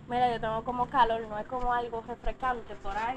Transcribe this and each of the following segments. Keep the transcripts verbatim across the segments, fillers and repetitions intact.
Mira, yo tengo como calor, no es como algo refrescante por ahí.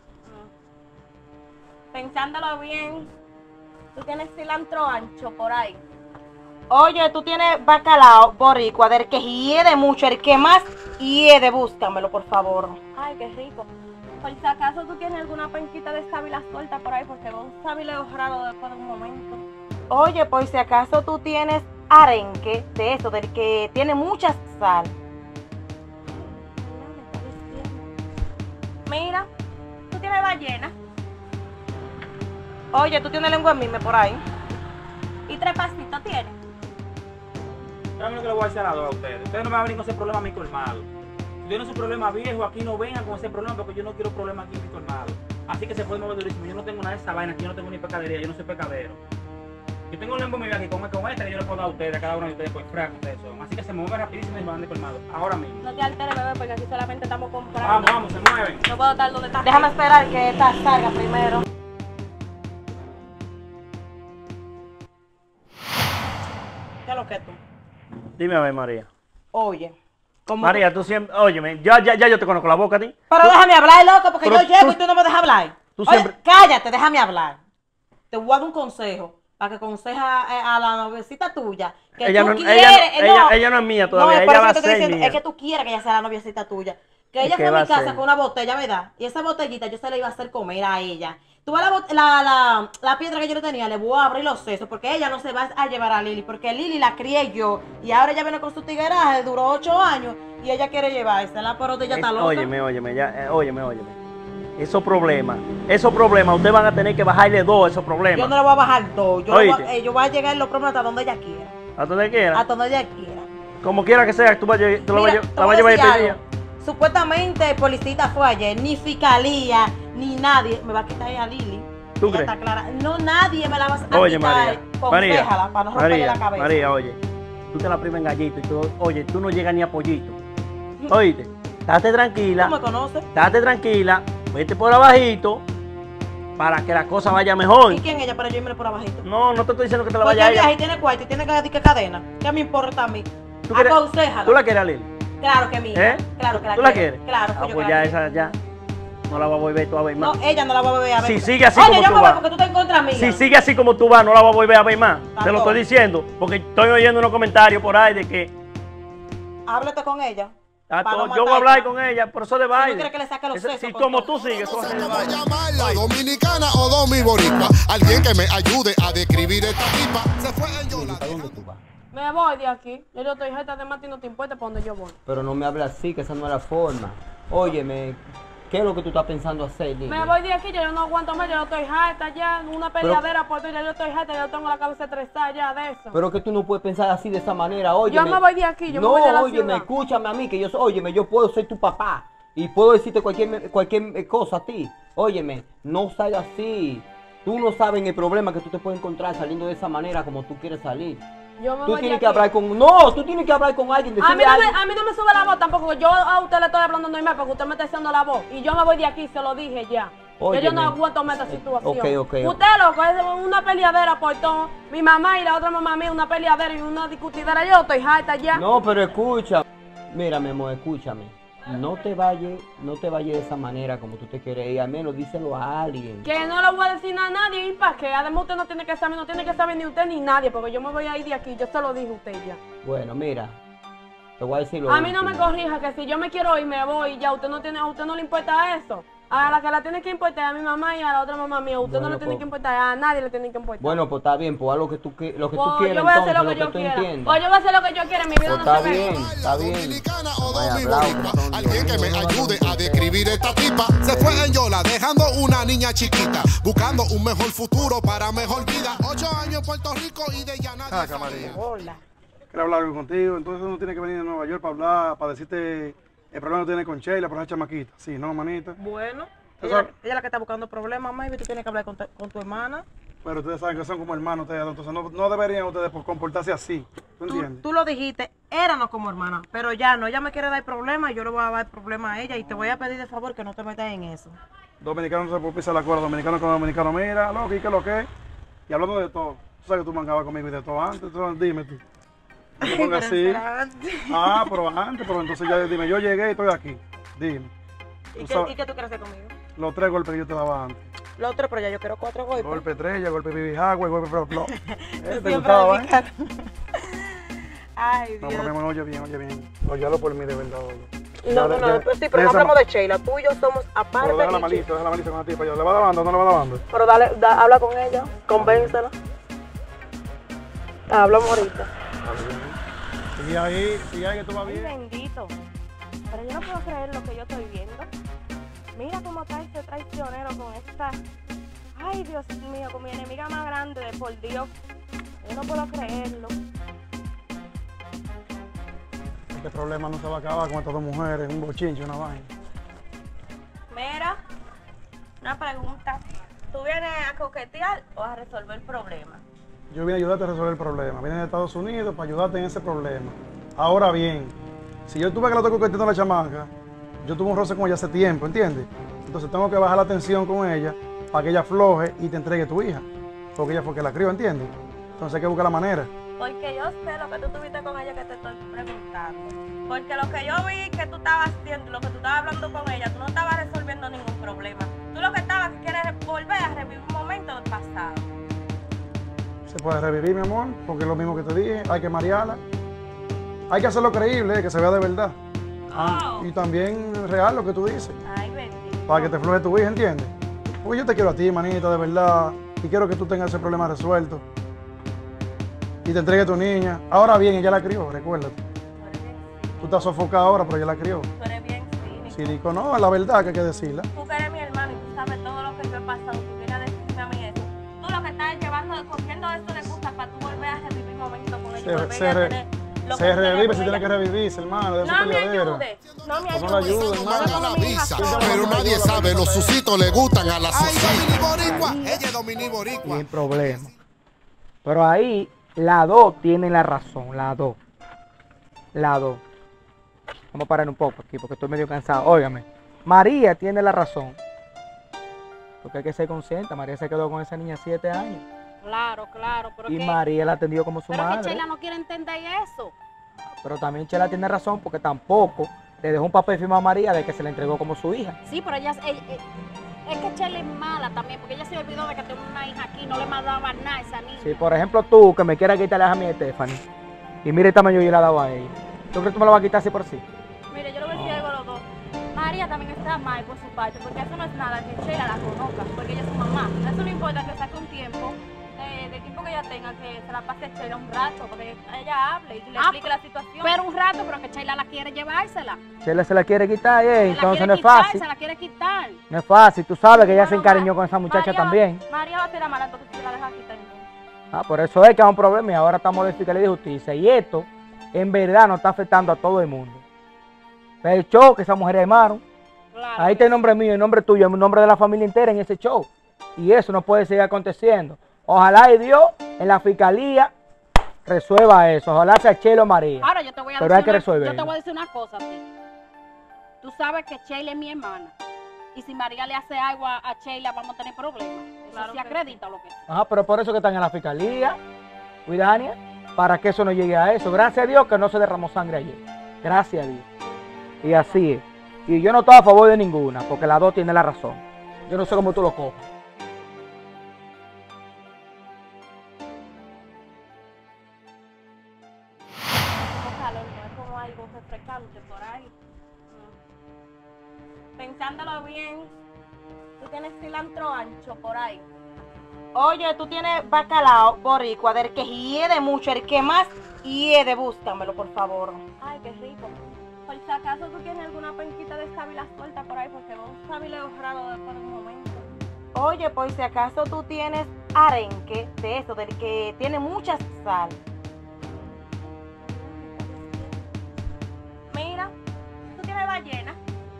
Mm. Pensándolo bien, tú tienes cilantro ancho por ahí. Oye, tú tienes bacalao boricua, del que hiede mucho, el que más hiede, búscamelo, por favor. Ay, qué rico. Por si acaso tú tienes alguna penquita de sábila suelta por ahí, porque un sábilo raro después de un momento. Oye, por si acaso tú tienes arenque de eso, del que tiene mucha sal. Mira, tú tienes ballena. Oye, tú tienes lengua en mime por ahí. ¿Y tres pasitos tienes? ¿Saben lo que le voy a decir a las dos a ustedes? Ustedes no me van a venir con ese problema a mi colmado. Si tienen su problema viejo, aquí no vengan con ese problema porque yo no quiero problemas aquí en mi colmado. Así que se puede mover durísimo. Yo no tengo nada de esa vaina, aquí yo no tengo ni pecadería, yo no soy pecadero. Yo tengo un lembo mío aquí con, con esta que yo le puedo dar a ustedes, a cada uno de ustedes, pues fraco ustedes son. Así que se mueven rapidísimo y me van de colmado. Ahora mismo. No te alteres, bebé, porque aquí solamente estamos comprando. Vamos, vamos, se mueven. No puedo estar donde estás. Déjame esperar que esta salga primero. ¿Qué es lo que tú? Dime a ver, María. Oye, como María, tú siempre, óyeme, ya, ya, ya yo te conozco la boca a ti. Pero Tú- déjame hablar, loco, porque Pero yo llego tú- y tú no me dejas hablar. tú Oye, siempre- cállate, déjame hablar. Te voy a dar un consejo para que aconseja eh, a la noviecita tuya. Que Ella tú no- quieres, ella no- eh, ella- ella no es mía todavía, No, es ella por eso va que a te estoy ser diciendo, mía. es que tú quieres que ella sea la noviecita tuya. Que ¿Y ella qué fue a va mi a casa hacer? con una botella, ¿verdad? Y esa botellita yo se la iba a hacer comer a ella. Tú ves la, bot- la, la, la piedra que yo le tenía, le voy a abrir los sesos, porque ella no se va a llevar a Lili, porque Lili la crié yo, y ahora ella viene con su tigueraje, duró ocho años, y ella quiere llevársela, pero ella está Es- loca. óyeme, óyeme, ya, eh, óyeme, óyeme. Esos problemas, esos problemas, ustedes van a tener que bajarle dos a esos problemas. Yo no le voy a bajar dos, yo, le voy a- Oíste. eh, yo voy a llegar en los problemas hasta donde ella quiera, A donde quiera. hasta donde ella quiera. Como quiera que sea, tú, vas a lle- tú la vas a Mira, lle- te la voy vas a llevar decir este día. algo. Supuestamente el policista fue ayer, ni fiscalía, ni nadie me va a quitar a Lili. ¿Tú Ella crees? está clara. No, nadie me la va a Oye, quitar. María, Conséjala, María, para no romperle María, la cabeza. María, oye, tú te la primas en gallito y tú, oye, tú no llegas ni a pollito. Oíste, estate tranquila, ¿Tú me conoces? estate tranquila, vete por abajito para que la cosa vaya mejor. ¿Y quién es ella para yo irme por abajito? No, no te estoy diciendo que te la Pues vaya ya a ella. viaja y tiene cuarto y tiene que que cadena. ¿Qué me importa a mí? ¿Tú quieres- Aconséjala. ¿Tú la quieres a Lili? Claro que mía. ¿Eh? Claro que la ¿Tú la quiero. quieres? Claro, Ah, pues yo pues que la ya quiero. esa ya no la voy a volver tú a ver más. No, ella no la va a beber a ver. Si sigue así Oye, como yo tú me voy vas. porque tú estás en contra mía. Si sigue así como tú vas, no la voy a volver a ver más. Está Te lo todo. estoy diciendo, porque estoy oyendo unos comentarios por ahí de que Háblate con ella. ah, para to- no yo voy a matarla. hablar con ella, pero eso de baile. quieres que le saque los Eso- sesos Si con como todo? tú sigues, eso va a ser de ¿Cómo baile. llamarla? ¿Dominicana o domi boricua? Alguien que me ayude a describir esta tipa. Se fue en Yola. ¿Para dónde tú vas? Me voy de aquí. Yo no estoy harta de Martín, no te importa para donde yo voy. Pero no me hables así, que esa no es la forma. Óyeme, ¿qué es lo que tú estás pensando hacer, Lili? Me voy de aquí, yo no aguanto más, yo no estoy harta ya. Una peleadera por ti, ya yo estoy harta, yo tengo la cabeza estresada ya de eso. Pero que tú no puedes pensar así de esa manera, óyeme. me voy de aquí, yo me no, voy de la óyeme, ciudad. escúchame a mí, que yo soy, óyeme, yo puedo ser tu papá. Y puedo decirte cualquier, cualquier cosa a ti. Óyeme, no salgas así. Tú no sabes el problema que tú te puedes encontrar saliendo de esa manera como tú quieres salir. Yo me Tú voy de tienes aquí. que hablar con... No, tú tienes que hablar con alguien, A mí, decirle no a me, alguien. a mí no me sube la voz tampoco, yo a usted le estoy hablando normal porque usted me está haciendo la voz. Y yo me voy de aquí, se lo dije ya. Que yo Óyeme. no aguanto más esta situación. Ok, ok, ok. Usted loco, es una peleadera por todo. Mi mamá y la otra mamá mía, una peleadera y una discutidera. Yo estoy harta ya. No, pero escucha. Mira, mi amor, escúchame. No te vayas, no te vayas de esa manera como tú te quieres ir. Al menos díselo a alguien. Que no le voy a decir nada a nadie y para qué. Además usted no tiene que saber, no tiene que saber ni usted ni nadie, porque yo me voy a ir de aquí, yo se lo dije a usted ya. Bueno, mira. Te voy a decir lo A mí no me último. corrija, que si yo me quiero ir, me voy y ya. Usted no tiene, a usted no le importa eso. A la que la tiene que importar es a mi mamá y a la otra mamá mía. Usted no Bueno, le tiene pues- que importar, a nadie le tiene que importar. Bueno, pues está bien, pues haz lo que tú, qui- lo que tú Pues, quieras yo voy a hacer entonces, lo que yo tú quiera. entiendas. Pues yo voy a hacer lo que yo quiera, mi vida Pues no está se ve. bien, está bien. Dominicana o Vaya, domi bravo, boricua. que son Alguien que me diez. ayude a describir esta tipa. Se fue en Yola dejando una niña chiquita. Buscando un mejor futuro para mejor vida. Ocho años en Puerto Rico y de ya nadie Ah, sabía. María. Hola. Quiero hablar algo contigo, entonces uno tiene que venir de Nueva York para hablar, para decirte el problema que tiene con Sheila por esa chamaquita. Sí, ¿no, manita? Bueno, Tú ella, sabes- ella es la que está buscando problemas, maybe tú tienes que hablar con, tu- con tu hermana. Pero ustedes saben que son como hermanos ustedes, entonces no, no deberían ustedes pues, comportarse así. ¿Tú Tú, entiendes? tú lo dijiste, éramos como hermanas, pero ya no, ella me quiere dar problemas, yo le voy a dar problemas a ella y te voy a pedir de favor que no te metas en eso. Dominicanos no se puede pisar la cuerda, dominicano con dominicano, mira, loco, ¿y qué es lo que es? Y hablando de todo, tú sabes que tú mancabas conmigo y de todo antes, entonces dime tú. No te pongas así. Ah, pero antes, pero entonces ya dime, yo llegué y estoy aquí. Dime. ¿Y Tú qué, sabes- ¿Y qué tú quieres hacer conmigo? Los tres golpes que yo te daba antes. Lo otro, pero ya yo quiero cuatro golpes. Golpe estrella, golpe bibijagua y golpe flop flop. Eh, ¿Te Siempre gustaba, eh? dedicado. Ay, No, Dios. pero mi amor, oye bien, oye bien. Óyalo por mí de verdad, oye. No, no, no, pero sí, pero no hablamos de Sheila. Tú y yo somos aparte. Pero deja la y- malita, deja la malita con la tipa. ¿Le va dando o no le va dando? Pero dale, da- habla con ella, convéncela. Hablamos ahorita. Sigue ahí, sigue ahí que tú vas Ay, bien. bendito. Pero yo no puedo creer lo que yo estoy viendo. Mira cómo está este traicionero con esta... Ay, Dios mío, con mi enemiga más grande, de por Dios. Yo no puedo creerlo. Este problema no se va a acabar con estas dos mujeres, un bochinche, una vaina. Mira, una pregunta. ¿Tú vienes a coquetear o a resolver problemas? Yo vine a ayudarte a resolver el problema. Vine de Estados Unidos para ayudarte en ese problema. Ahora bien, si yo tuve que la estoy coqueteando a la chamaca, yo tuve un roce con ella hace tiempo, ¿entiendes? Entonces tengo que bajar la tensión con ella para que ella afloje y te entregue tu hija. Porque ella fue que la crió, ¿entiendes? Entonces hay que buscar la manera. Porque yo sé lo que tú tuviste con ella que te estoy preguntando. Porque lo que yo vi que tú estabas haciendo, lo que tú estabas hablando con ella, tú no estabas resolviendo ningún problema. Tú lo que estabas que quieres es volver a revivir un momento del pasado. Se puede revivir, mi amor, porque es lo mismo que te dije. Hay que marearla. Hay que hacerlo creíble, que se vea de verdad. Ah, Oh. y también real lo que tú dices. Ay, bendito. Para que te fluye tu hija, ¿entiendes? Porque yo te quiero a ti, manita, de verdad. Y quiero que tú tengas ese problema resuelto. Y te entregue a tu niña. Ahora bien, ella la crió, recuérdate. Tú eres bien, Tú estás sofocada ahora, pero ella la crió. tú eres bien cínico. Si digo, no, es la verdad que hay que decirla. Tú que eres mi hermano y tú sabes todo lo que yo he pasado, tú vienes a decirme a mí eso. Tú lo que estás llevando, cogiendo esto de excusa para tú volver a revivir momentos con ella. y Se, volver se a re- tener lo se que tú revive tienes si con tiene que ella. revivirse, hermano. De No me ayudes, no me Pues no ayudes. la ayudes, hermano. Yo como mi hija avisa, sola. pero nadie sabe, los sucitos le gustan a la Ay, susita. Domini Boricua. Ella es Domini Boricua. Sin problema. Pero ahí, las dos tienen la razón, las dos. Las dos. Vamos a parar un poco aquí porque estoy medio cansado. Óigame, María tiene la razón. Porque hay que ser consciente. María se quedó con esa niña siete años. Claro, claro, pero Y que, María la atendió como su pero que madre. Sheila no quiere entender eso. Pero también Chela tiene razón porque tampoco le dejó un papel firmado a María de que se le entregó como su hija. Sí, pero ella, ella- ella- es que Sheila es mala también, porque ella se olvidó de que tengo una hija aquí, no le mandaba nada a esa niña. Si por ejemplo tú que me quieras quitarle a mi Stephanie y mire el tamaño yo le he dado a ella, ¿tú crees que tú me lo vas a quitar así por sí? Mire, yo le voy a decir algo a los dos. María también está mal por su parte, porque eso no es nada que Sheila la conozca, porque ella es su mamá. Eso no importa que saque un tiempo, de, de tiempo que ella tenga, que se la pase a Sheila un rato, porque ella hable y le Ah, explique la situación. Pero un rato, pero que Sheila la quiere llevársela. Chela se la quiere quitar, eh, Se la entonces quiere no es quitar, fácil. Se la quiere quitar. No es fácil, tú sabes que ella se Bueno, encariñó Ma- con esa muchacha María- también. María va a ser la mala, entonces se la deja quitar. Ah, por eso es que hay un problema y ahora estamos de fiscalía de justicia. Y esto, en verdad, nos está afectando a todo el mundo. El show que esas mujeres armaron, Claro. ahí está el nombre mío, el nombre tuyo, el nombre de la familia entera en ese show. Y eso no puede seguir aconteciendo. Ojalá y Dios en la fiscalía resuelva eso. Ojalá sea Chelo María. Ahora yo te voy a Pero hay decir que una, resolverlo. yo te voy a decir una cosa a ti. Tú sabes que Sheila es mi hermana. Y si María le hace algo a, a Sheila, vamos a tener problemas. Eso Claro sí que acredita lo que es. Ajá, pero por eso que están en la fiscalía, Widania, para que eso no llegue a eso. Gracias a Dios que no se derramó sangre ayer. Gracias a Dios. Y así es. Y yo no estoy a favor de ninguna, porque las dos tienen la razón. Yo no sé cómo tú lo coges. Como calor, no es como algo refrescante por ahí. No. Pensándolo bien, tú tienes cilantro ancho por ahí. Oye, tú tienes bacalao boricua, del que hiede mucho, el que más hiede, búscamelo, por favor. Ay, qué rico. Por si acaso tú tienes alguna penquita de sábila suelta por ahí, porque veo un sábilo raro después de un momento. Oye, por si acaso tú tienes arenque de eso, del que tiene mucha sal. Mira, tú tienes ballena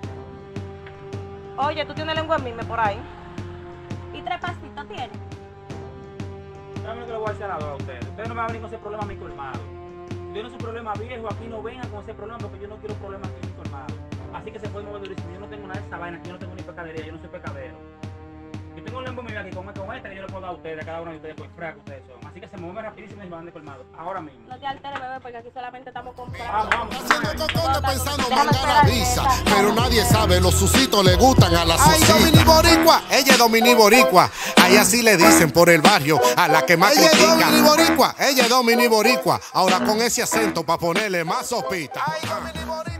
Oye, tú tienes lengua en mime por ahí. y tres pasitos tienes. ¿Saben lo que le voy a decir a las dos a ustedes? Ustedes no me van a venir con ese problema a mi colmado. Si tienen su problema viejo, aquí no vengan con ese problema porque yo no quiero problemas aquí en mi colmado. Así que se puede mover durísimo. Yo no tengo nada de esa vaina, yo no tengo ni pecadería, yo no soy pecadero. Y tengo un lembo mío aquí con, con este que yo le puedo dar a ustedes, a cada uno de ustedes, por fraco ustedes son. Así que se mueven rapidísimo y se van de colmado. Ahora mismo. No te alteres, bebé, porque aquí solamente estamos comprando. Vamos, vamos. Haciendo cocones pensando Déjame mangar esperar, avisa. esa. Pero nadie sabe, los sucitos le gustan a la Ay, susita. Domini Boricua, ella es Domini Boricua. Ahí así le dicen por el barrio a la que más Ella es critica. Domini Boricua. Ella es Domini Boricua. Ahora con ese acento para ponerle más sopita. Ay, Domini Boricua.